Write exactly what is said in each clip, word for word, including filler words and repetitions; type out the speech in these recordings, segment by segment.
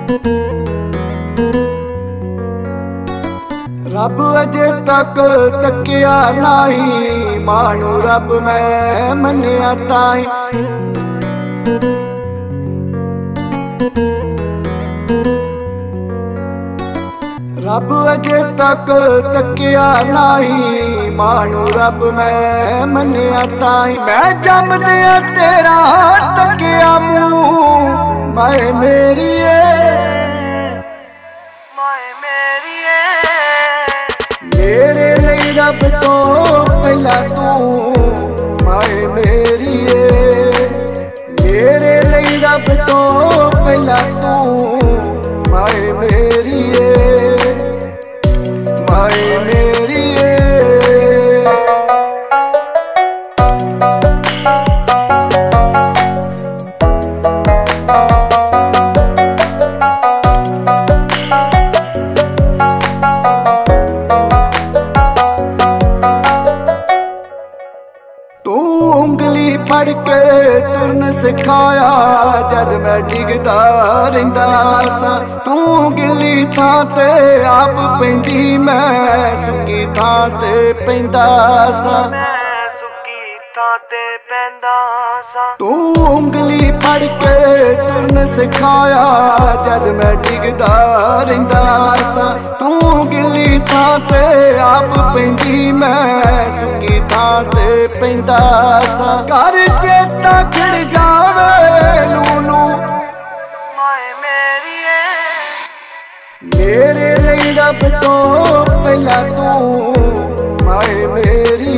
रब अजे तक तकिया नहीं, मानू रब मैं मन्निया ताई। रब अजे तक तकिया नहीं, मानू रब मैं मन्निया ताई। मैं जमदिया तेरा तकिया मुँह, माए मेरी मेरे लिए रब तो पहला तू, माए मेरी मेरे लिए रब तो पहला तू, माए मेरी माए मेरी फड़ के तुरन सिखाया जद मैं डिगदा रहिंदा सा। तू गिली थां ते आप पैंदी, मैं सुकी थां ते पैंदा सा। तू उंगली फड़ के तुरन सिखाया जद मैं डिगदा रहिंदा सा। तू गिली थां ते आप पैंदी, मैं सुकी थां ते पैंदा सा। घर चेता खिड़ जावे लूलू, मेरे लिए रब तो पहला तू, माए मेरी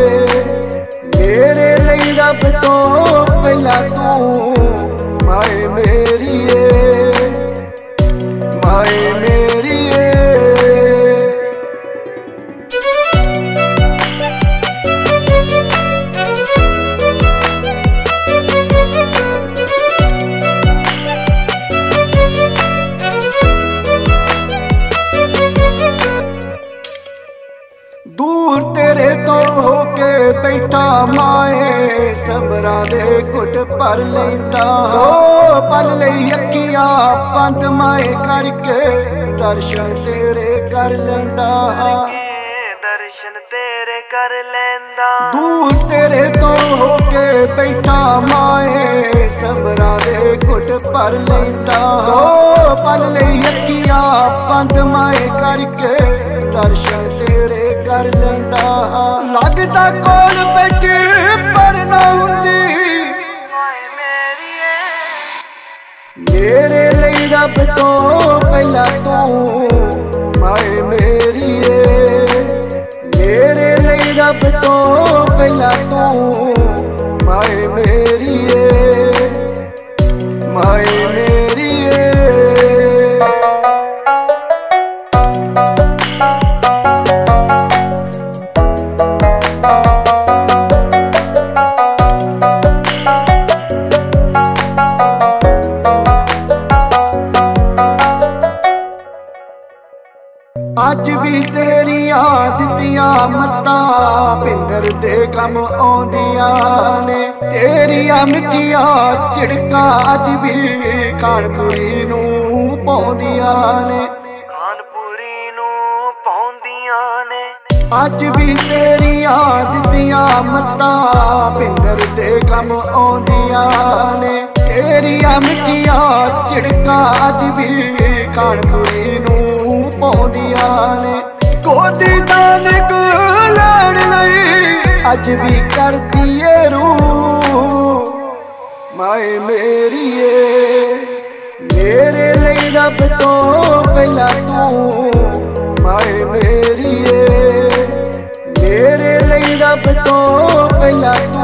मेरे लिए रब तो पहला तू, माए मेरी माए मेरी दूर तेरे तो होके बैठा माए, सबरा दे घुट पर लेंदा। ओ पल लई अखियां बंद माए करके, दर्शन तेरे कर लेंदा, दर्शन तेरे कर लेंदा। दूर तेरे तो होके बैठा माए, सबरा दे घुट पर लेंदा। ओ पल लई अखियां बंद माए करके, दर्शन तेरे कर लेंदा। लगदा कोल बैठी पर ना हुंदी, मेरे लिए रब तो पहला तू, माए मेरी मेरे लिए रब तो पहला तू, माए मेरी माए मेरी अज भी तेरिया दित्तियां मत्तां भिंदर दे कम आउंदियां ने। तेरिया मिठिया झिड़कां अज भी खानपुरी नूं पाउंदियां ने, खानपुरी नूं पाउंदियां ने। अज भी तेरिया दित्तियां मत्तां भिंदर दे कम आउंदियां ने। तेरिया मिठिया झिड़कां अज भी खानपुरी नूं पाउंदियां ने। गोदी दान गुलाड़ लई अज भी करदी ए रूह, माए मेरी मेरे लिए रब तो पहला तू, माए मेरी मेरे लिए रब तो पहला तू।